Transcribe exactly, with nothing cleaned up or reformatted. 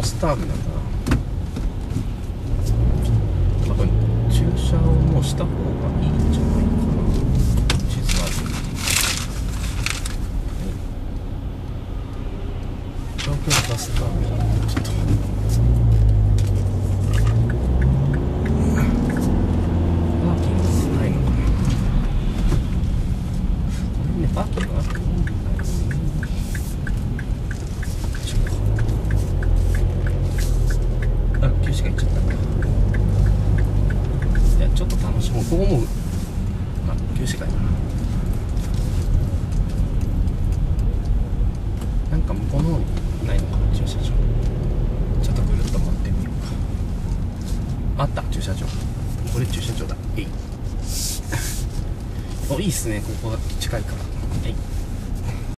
バスターミナルだな。多分駐車をもうした方がいいんじゃないかな。地図ある。東京バスターミナルちょっとパーキングないのかな。これね、パーキングあってもいいんだよね。あ、旧市街行っちゃった。いや、ちょっと楽しもう。ここもあ、旧市街だな。なんか向こうの方にないのかな、駐車場。ちょっとぐるっと回ってみようか。あった、駐車場。これ駐車場だ。えいお、いいっすね、ここが近いから。